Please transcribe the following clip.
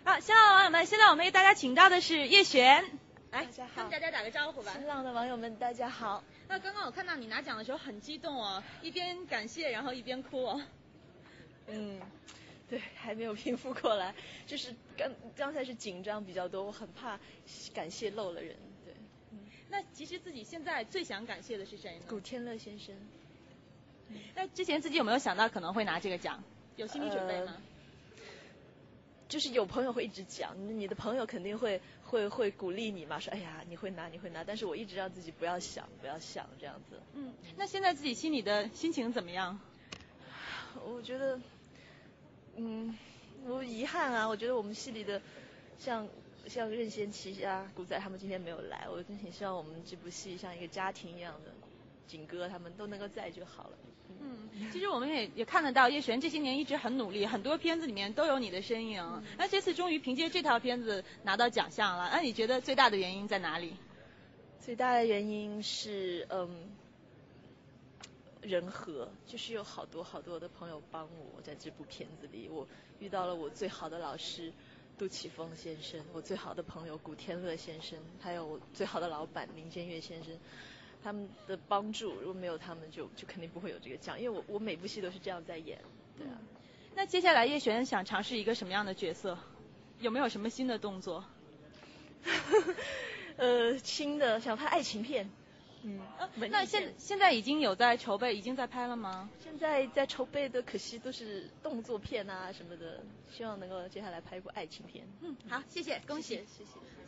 好，新浪的网友们，现在我们为大家请到的是叶璇，来， 大家好， 跟大家打个招呼吧。 新浪的网友们，大家好。 那刚刚我看到你拿奖的时候很激动哦，一边感谢然后一边哭哦。 对，还没有平复过来，就是刚才是紧张比较多，我很怕感谢漏了人。对， 那其实自己现在最想感谢的是谁呢？ 古天乐先生。 那之前自己有没有想到可能会拿这个奖？有心理准备吗？ 就是有朋友会一直讲，你的朋友肯定会鼓励你嘛，说哎呀你会拿，但是我一直让自己不要想这样子。 那现在自己心里的心情怎么样？ 我觉得，我遗憾啊，我觉得我们系里的像任贤齐啊、古仔他们今天没有来，我真挺希望我们这部戏像一个家庭一样的，景哥他们都能够在就好了。 其实我们也看得到叶璇这些年一直很努力，很多片子里面都有你的身影。那这次终于凭借这套片子拿到奖项了，那你觉得最大的原因在哪里？ 最大的原因是人和，就是有好多的朋友帮我在这部片子里，我遇到了我最好的老师杜琪峰先生，我最好的朋友古天乐先生，还有我最好的老板林建岳先生。他们的帮助，如果没有他们就肯定不会有这个奖，因为我每部戏都是这样在演。对啊。 那接下来叶璇想尝试一个什么样的角色？有没有什么新的动作？ 新的想拍爱情片。 那现在已经有在筹备，已经在拍了吗？ 现在在筹备的，可惜都是动作片啊什么的，希望能够接下来拍一部爱情片。 好，谢谢，恭喜， 谢谢。